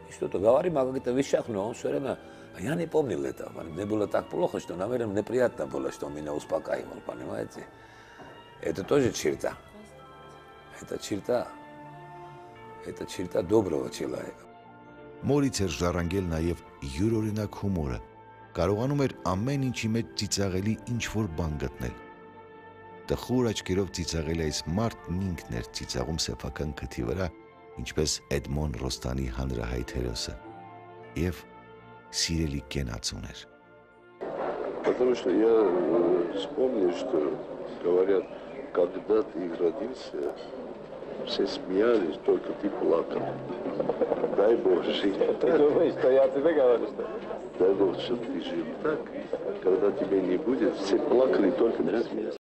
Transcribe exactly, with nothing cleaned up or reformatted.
Что-то говорим о каких-то вещах, но он все время... Я не помнил этого. Мне было так плохо, что, наверное, неприятно было, что он меня успокаивал, понимаете? Это тоже черта. Это черта. Это черта доброго человека. Մորից էր ժառանգել նաև յուրօրինակ հումորը, կարողանում էր ամեն ինչի մեջ ծիծաղելի ինչ-որ բան գտնել։ Տխուր աչքերով ծիծաղել այս մարդն ինքն էր ծիծաղում սեփական քթի վրա, ինչպես Էդմոն Ռոստանի հանրահայտ հերոսը, և սիրելի կենացուն էր։ Потому что я вспомнил, что говорят, когда ты родился, все смеялись, только ты плакал. Дай Бог жить так. Ты думаешь, что я тебе говорю, что? Дай Бог, чтобы ты жил так, когда тебя не будет, все плакали, только ты смеялся.